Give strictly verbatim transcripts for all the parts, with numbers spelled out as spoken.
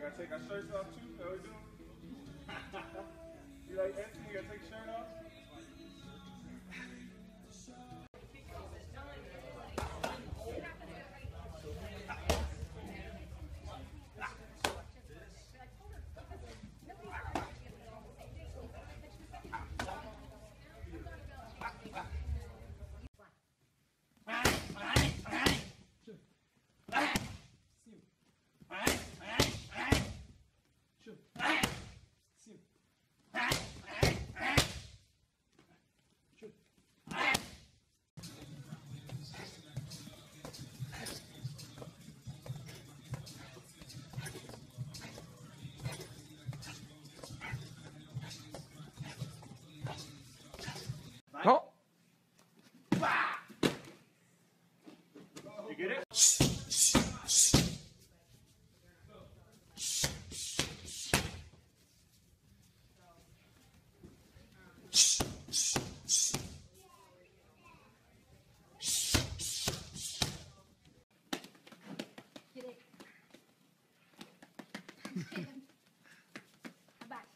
gotta take our shirts off too. How we doing? You like Edson? You gotta take your shirt off? Oh. You get it? Get it. Back.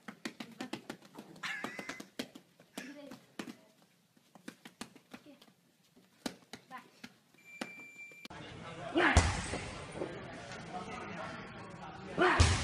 Get it. Get. Back. Yeah.